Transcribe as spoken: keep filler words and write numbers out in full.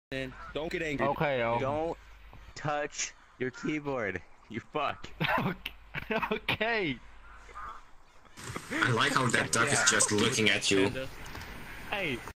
man. Don't get angry. Okay, oh. Don't touch your keyboard. You fuck. Okay. I like how that duck Yeah. is just looking at you. Hey.